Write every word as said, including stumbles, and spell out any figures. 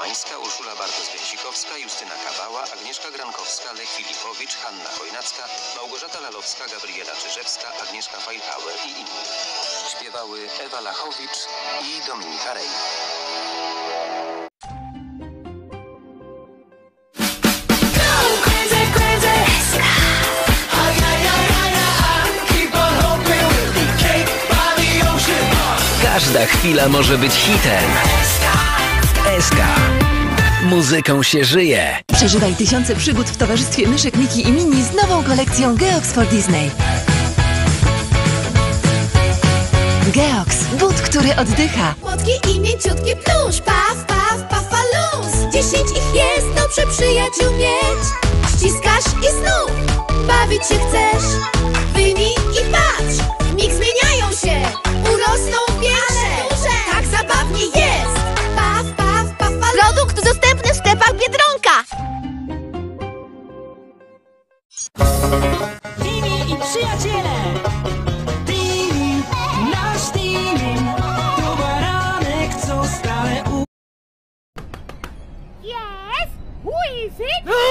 Domańska, Urszula Bartos-Gęsikowska, Justyna Kabała, Agnieszka Grankowska, Lech Filipowicz, Hanna Chojnacka, Małgorzata Lalowska, Gabriela Czyżewska, Agnieszka Feilhauer i inni. Śpiewały Ewa Lachowicz i Dominika Rej. Każda chwila może być hitem. S K. Muzyką się żyje. Przeżywaj tysiące przygód w towarzystwie myszek Miki i Mini z nową kolekcją Geox for Disney. Geox, but, który oddycha. Słodki i mięciutki plusz. Paf, paf, pafaluz. Dziesięć ich jest, dobrze przyjaciół mieć. Ściskasz i znów bawić się chcesz. Wyjmij i patrz, w mig zmieniają się. Urosną większe, tak zabawnie jest. Paf, paf, pafaluz. Produkt dostępny w sklepach Biedronka. Timi i przyjaciele. Timi, nasz Timi. To baranek, co stale u... Yes? Who is it?